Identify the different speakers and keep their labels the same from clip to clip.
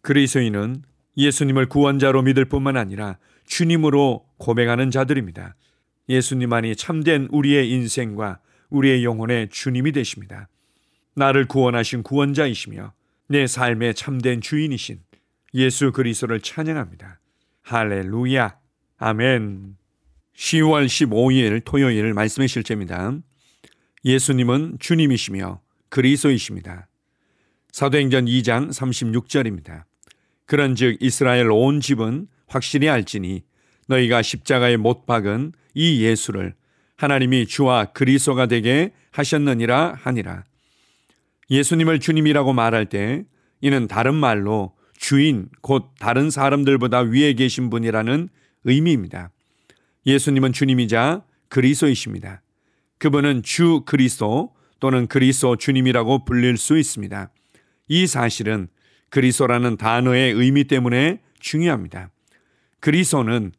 Speaker 1: 그리스도인은 예수님을 구원자로 믿을 뿐만 아니라 주님으로 고백하는 자들입니다. 예수님만이 참된 우리의 인생과 우리의 영혼의 주님이 되십니다. 나를 구원하신 구원자이시며 내 삶의 참된 주인이신 예수 그리스도를 찬양합니다. 할렐루야. 아멘. 10월 15일 토요일 말씀의 실제입니다. 예수님은 주님이시며 그리스도이십니다. 사도행전 2장 36절입니다. 그런즉 이스라엘 온 집은 확실히 알지니 너희가 십자가에 못 박은 이 예수를 하나님이 주와 그리스도가 되게 하셨느니라 하니라. 예수님을 주님이라고 말할 때 이는 다른 말로 주인 곧 다른 사람들보다 위에 계신 분이라는 의미입니다. 예수님은 주님이자 그리스도이십니다. 그분은 주 그리스도 또는 그리스도 주님이라고 불릴 수 있습니다. 이 사실은 그리스도라는 단어의 의미 때문에 중요합니다. 그리스도는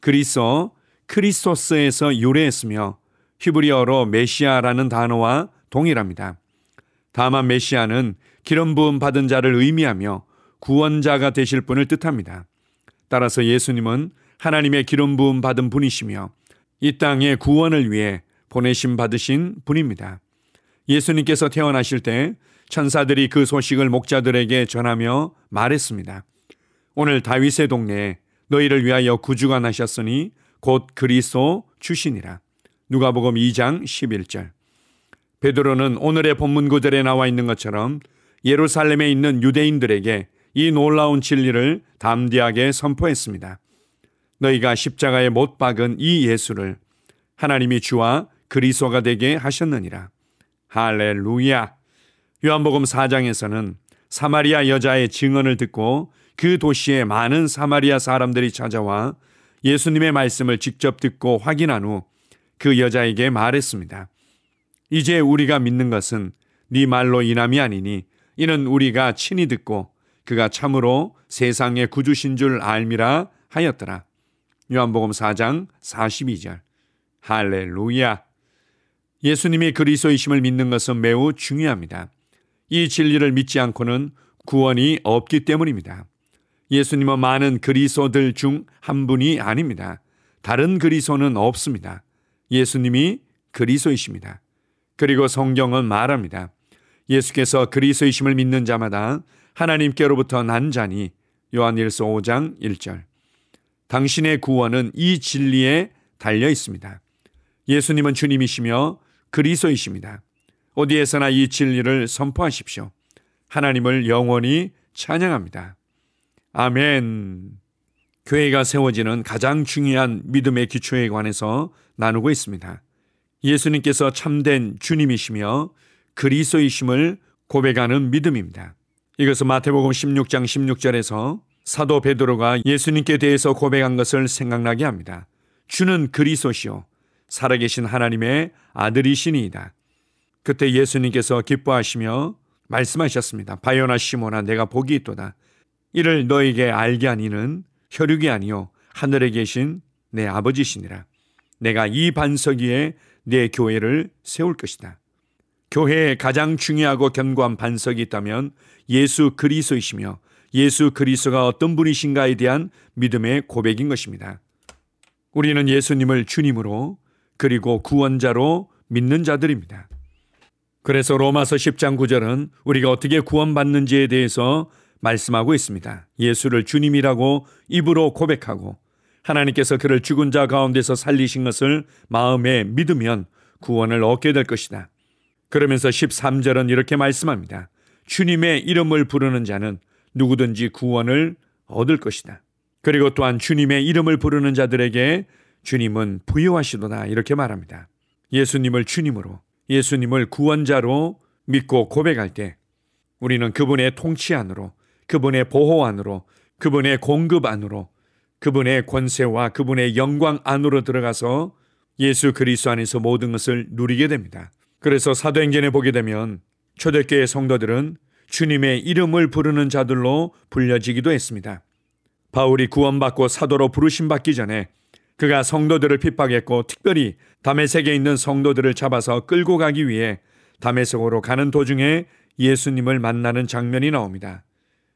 Speaker 1: 크리스토스에서 유래했으며 히브리어로 메시아라는 단어와 동일합니다. 다만 메시아는 기름 부음 받은 자를 의미하며 구원자가 되실 분을 뜻합니다. 따라서 예수님은 하나님의 기름 부음 받은 분이시며 이 땅의 구원을 위해 보내심 받으신 분입니다. 예수님께서 태어나실 때 천사들이 그 소식을 목자들에게 전하며 말했습니다. 오늘 다윗의 동네에 너희를 위하여 구주가 나셨으니 곧 그리스도 주시니라. 누가복음 2장 11절. 베드로는 오늘의 본문 구절에 나와 있는 것처럼 예루살렘에 있는 유대인들에게 이 놀라운 진리를 담대하게 선포했습니다. 너희가 십자가에 못 박은 이 예수를 하나님이 주와 그리스도가 되게 하셨느니라. 할렐루야. 요한복음 4장에서는 사마리아 여자의 증언을 듣고 그 도시에 많은 사마리아 사람들이 찾아와 예수님의 말씀을 직접 듣고 확인한 후 그 여자에게 말했습니다. 이제 우리가 믿는 것은 네 말로 인함이 아니니 이는 우리가 친히 듣고 그가 참으로 세상의 구주신 줄 알미라 하였더라. 요한복음 4장 42절. 할렐루야. 예수님이 그리스도이심을 믿는 것은 매우 중요합니다. 이 진리를 믿지 않고는 구원이 없기 때문입니다. 예수님은 많은 그리스도들 중 한 분이 아닙니다. 다른 그리스도는 없습니다. 예수님이 그리스도이십니다. 그리고 성경은 말합니다. 예수께서 그리스도이심을 믿는 자마다 하나님께로부터 난 자니 요한일서 5장 1절. 당신의 구원은 이 진리에 달려 있습니다. 예수님은 주님이시며 그리스도이십니다. 어디에서나 이 진리를 선포하십시오. 하나님을 영원히 찬양합니다. 아멘. 교회가 세워지는 가장 중요한 믿음의 기초에 관해서 나누고 있습니다. 예수님께서 참된 주님이시며 그리스도이심을 고백하는 믿음입니다. 이것은 마태복음 16장 16절에서 사도 베드로가 예수님께 대해서 고백한 것을 생각나게 합니다. 주는 그리스도시요 살아계신 하나님의 아들이시니이다. 그때 예수님께서 기뻐하시며 말씀하셨습니다. 바요나 시몬아 내가 복이 있도다. 이를 너에게 알게 하니는 혈육이 아니요 하늘에 계신 내 아버지시니라. 내가 이 반석 위에 내 교회를 세울 것이다. 교회에 가장 중요하고 견고한 반석이 있다면 예수 그리스도이시며 예수 그리스도가 어떤 분이신가에 대한 믿음의 고백인 것입니다. 우리는 예수님을 주님으로 그리고 구원자로 믿는 자들입니다. 그래서 로마서 10장 9절은 우리가 어떻게 구원받는지에 대해서 말씀하고 있습니다. 예수를 주님이라고 입으로 고백하고 하나님께서 그를 죽은 자 가운데서 살리신 것을 마음에 믿으면 구원을 얻게 될 것이다. 그러면서 13절은 이렇게 말씀합니다. 주님의 이름을 부르는 자는 누구든지 구원을 얻을 것이다. 그리고 또한 주님의 이름을 부르는 자들에게 주님은 부여하시도다 이렇게 말합니다. 예수님을 주님으로 예수님을 구원자로 믿고 고백할 때 우리는 그분의 통치 안으로 그분의 보호 안으로 그분의 공급 안으로 그분의 권세와 그분의 영광 안으로 들어가서 예수 그리스도 안에서 모든 것을 누리게 됩니다. 그래서 사도행전에 보게 되면 초대교회 성도들은 주님의 이름을 부르는 자들로 불려지기도 했습니다. 바울이 구원받고 사도로 부르심 받기 전에 그가 성도들을 핍박했고 특별히 다메섹에 있는 성도들을 잡아서 끌고 가기 위해 다메섹으로 가는 도중에 예수님을 만나는 장면이 나옵니다.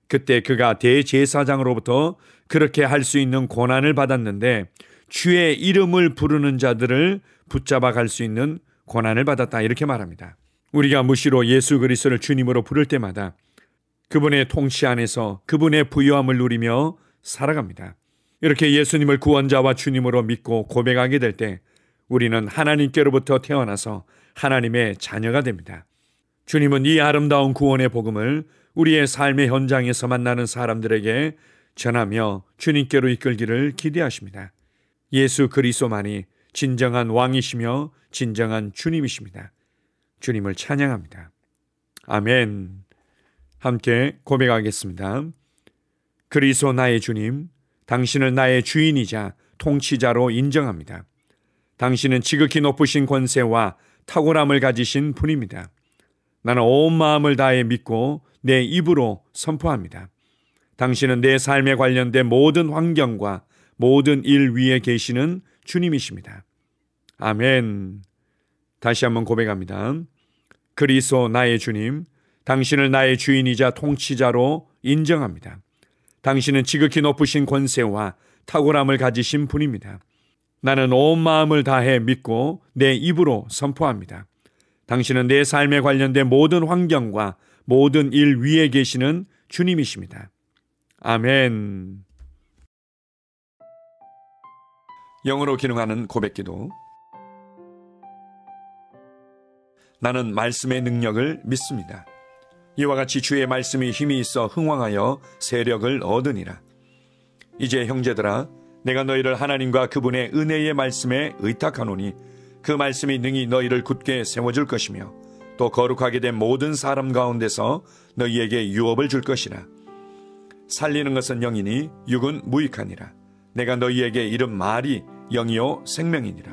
Speaker 1: 그때 그가 대제사장으로부터 그렇게 할 수 있는 권한을 받았는데 주의 이름을 부르는 자들을 붙잡아 갈 수 있는 권한을 받았다, 이렇게 말합니다. 우리가 무시로 예수 그리스도를 주님으로 부를 때마다 그분의 통치 안에서 그분의 부유함을 누리며 살아갑니다. 이렇게 예수님을 구원자와 주님으로 믿고 고백하게 될 때 우리는 하나님께로부터 태어나서 하나님의 자녀가 됩니다. 주님은 이 아름다운 구원의 복음을 우리의 삶의 현장에서 만나는 사람들에게 전하며 주님께로 이끌기를 기대하십니다. 예수 그리스도만이 진정한 왕이시며 진정한 주님이십니다. 주님을 찬양합니다. 아멘. 함께 고백하겠습니다. 그리스도 나의 주님, 당신을 나의 주인이자 통치자로 인정합니다. 당신은 지극히 높으신 권세와 탁월함을 가지신 분입니다. 나는 온 마음을 다해 믿고 내 입으로 선포합니다. 당신은 내 삶에 관련된 모든 환경과 모든 일 위에 계시는 주님이십니다. 아멘. 다시 한번 고백합니다. 그리스도 나의 주님, 당신을 나의 주인이자 통치자로 인정합니다. 당신은 지극히 높으신 권세와 탁월함을 가지신 분입니다. 나는 온 마음을 다해 믿고 내 입으로 선포합니다. 당신은 내 삶에 관련된 모든 환경과 모든 일 위에 계시는 주님이십니다. 아멘. 영어로 기능하는 고백기도. 나는 말씀의 능력을 믿습니다. 이와 같이 주의 말씀이 힘이 있어 흥왕하여 세력을 얻으니라. 이제 형제들아, 내가 너희를 하나님과 그분의 은혜의 말씀에 의탁하노니 그 말씀이 능히 너희를 굳게 세워줄 것이며 또 거룩하게 된 모든 사람 가운데서 너희에게 유업을 줄 것이라. 살리는 것은 영이니 육은 무익하니라. 내가 너희에게 이른 말이 영이요 생명이니라.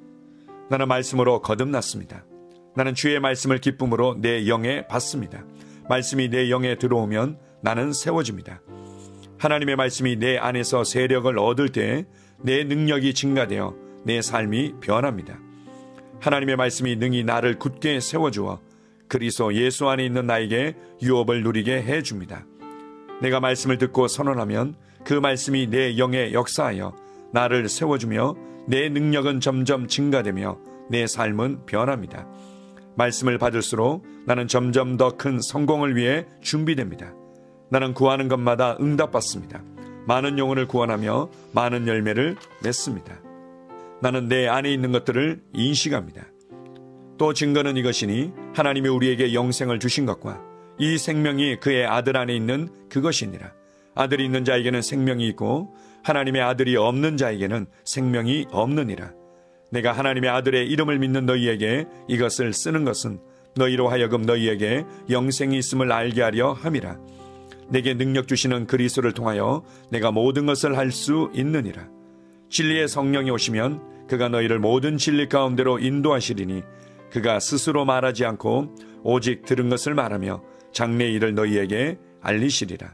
Speaker 1: 나는 말씀으로 거듭났습니다. 나는 주의 말씀을 기쁨으로 내 영에 받습니다. 말씀이 내 영에 들어오면 나는 세워집니다. 하나님의 말씀이 내 안에서 세력을 얻을 때 내 능력이 증가되어 내 삶이 변합니다. 하나님의 말씀이 능히 나를 굳게 세워주어 그리스도 예수 안에 있는 나에게 유업을 누리게 해줍니다. 내가 말씀을 듣고 선언하면 그 말씀이 내 영에 역사하여 나를 세워주며 내 능력은 점점 증가되며 내 삶은 변합니다. 말씀을 받을수록 나는 점점 더 큰 성공을 위해 준비됩니다. 나는 구하는 것마다 응답받습니다. 많은 영혼을 구원하며 많은 열매를 맺습니다. 나는 내 안에 있는 것들을 인식합니다. 또 증거는 이것이니 하나님이 우리에게 영생을 주신 것과 이 생명이 그의 아들 안에 있는 그것이니라. 아들이 있는 자에게는 생명이 있고 하나님의 아들이 없는 자에게는 생명이 없느니라. 내가 하나님의 아들의 이름을 믿는 너희에게 이것을 쓰는 것은 너희로 하여금 너희에게 영생이 있음을 알게 하려 함이라. 내게 능력 주시는 그리스도를 통하여 내가 모든 것을 할 수 있느니라. 진리의 성령이 오시면 그가 너희를 모든 진리 가운데로 인도하시리니 그가 스스로 말하지 않고 오직 들은 것을 말하며 장래의 일을 너희에게 알리시리라.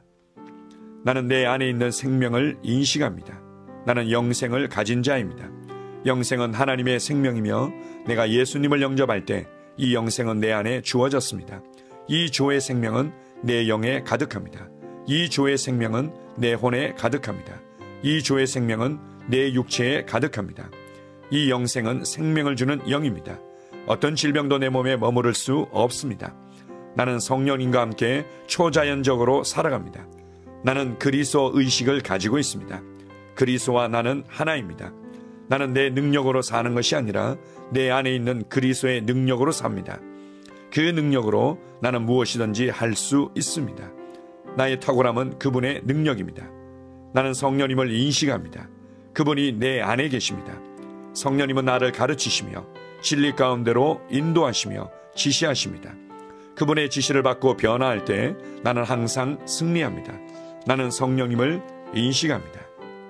Speaker 1: 나는 내 안에 있는 생명을 인식합니다. 나는 영생을 가진 자입니다. 영생은 하나님의 생명이며 내가 예수님을 영접할 때 이 영생은 내 안에 주어졌습니다. 이 주의 생명은 내 영에 가득합니다. 이 주의 생명은 내 혼에 가득합니다. 이 주의 생명은 내 육체에 가득합니다. 이 영생은 생명을 주는 영입니다. 어떤 질병도 내 몸에 머무를 수 없습니다. 나는 성령님과 함께 초자연적으로 살아갑니다. 나는 그리스도 의식을 가지고 있습니다. 그리스도와 나는 하나입니다. 나는 내 능력으로 사는 것이 아니라 내 안에 있는 그리스도의 능력으로 삽니다. 그 능력으로 나는 무엇이든지 할 수 있습니다. 나의 탁월함은 그분의 능력입니다. 나는 성령님을 인식합니다. 그분이 내 안에 계십니다. 성령님은 나를 가르치시며 진리 가운데로 인도하시며 지시하십니다. 그분의 지시를 받고 변화할 때 나는 항상 승리합니다. 나는 성령님을 인식합니다.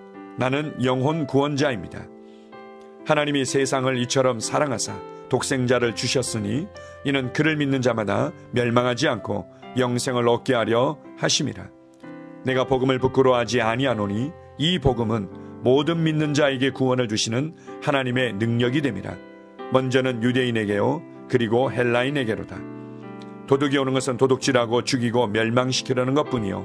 Speaker 1: 나는 영혼 구원자입니다. 하나님이 세상을 이처럼 사랑하사 독생자를 주셨으니 이는 그를 믿는 자마다 멸망하지 않고 영생을 얻게 하려 하심이라. 내가 복음을 부끄러워하지 아니하노니 이 복음은 모든 믿는 자에게 구원을 주시는 하나님의 능력이 됨이라. 먼저는 유대인에게요 그리고 헬라인에게로다. 도둑이 오는 것은 도둑질하고 죽이고 멸망시키려는 것뿐이요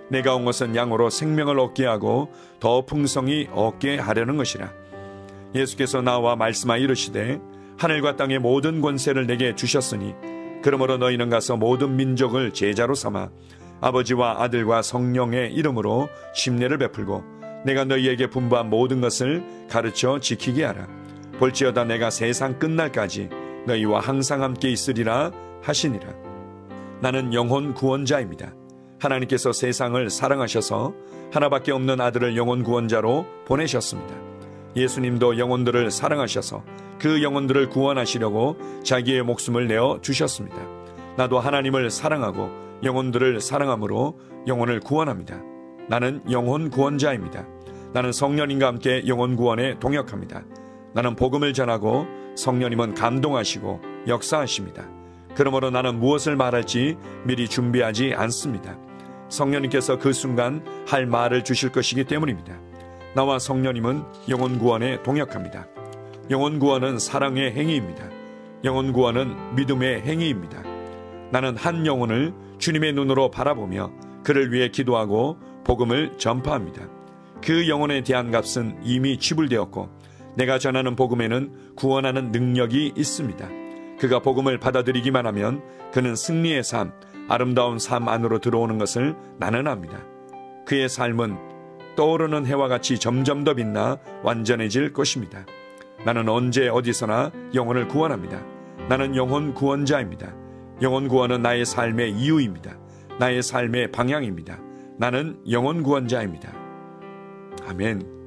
Speaker 1: 내가 온 것은 양으로 생명을 얻게 하고 더 풍성히 얻게 하려는 것이라. 예수께서 나와 말씀하여 이르시되 하늘과 땅의 모든 권세를 내게 주셨으니 그러므로 너희는 가서 모든 민족을 제자로 삼아 아버지와 아들과 성령의 이름으로 침례를 베풀고 내가 너희에게 분부한 모든 것을 가르쳐 지키게 하라. 볼지어다 내가 세상 끝날까지 너희와 항상 함께 있으리라 하시니라. 나는 영혼 구원자입니다. 하나님께서 세상을 사랑하셔서 하나밖에 없는 아들을 영혼 구원자로 보내셨습니다. 예수님도 영혼들을 사랑하셔서 그 영혼들을 구원하시려고 자기의 목숨을 내어 주셨습니다. 나도 하나님을 사랑하고 영혼들을 사랑함으로 영혼을 구원합니다. 나는 영혼 구원자입니다. 나는 성령님과 함께 영혼 구원에 동역합니다. 나는 복음을 전하고 성령님은 감동하시고 역사하십니다. 그러므로 나는 무엇을 말할지 미리 준비하지 않습니다. 성령님께서 그 순간 할 말을 주실 것이기 때문입니다. 나와 성령님은 영혼 구원에 동역합니다. 영혼 구원은 사랑의 행위입니다. 영혼 구원은 믿음의 행위입니다. 나는 한 영혼을 주님의 눈으로 바라보며 그를 위해 기도하고 복음을 전파합니다. 그 영혼에 대한 값은 이미 지불되었고 내가 전하는 복음에는 구원하는 능력이 있습니다. 그가 복음을 받아들이기만 하면 그는 승리의 삶, 아름다운 삶 안으로 들어오는 것을 나는 압니다. 그의 삶은 떠오르는 해와 같이 점점 더 빛나 완전해질 것입니다. 나는 언제 어디서나 영혼을 구원합니다. 나는 영혼 구원자입니다. 영혼 구원은 나의 삶의 이유입니다. 나의 삶의 방향입니다. 나는 영혼 구원자입니다. 아멘.